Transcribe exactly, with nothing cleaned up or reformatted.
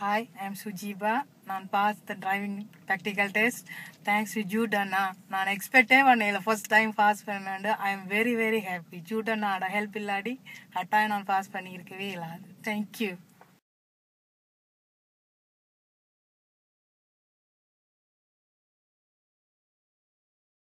Hi, I am Sujiba. நான் pass the driving practical test thanks to ஜூடண்ணா. நான் எக்ஸ்பெக்டே பண்ணல ஃபர்ஸ்ட் டைம் பாஸ் பண்ணேன். I am very very happy. ஜூடண்ணாட ஹெல்ப் இல்லாடி கட்டாயம் நான் பாஸ் பண்ணியிருக்கவே இல்லாது. தேங்க்யூ.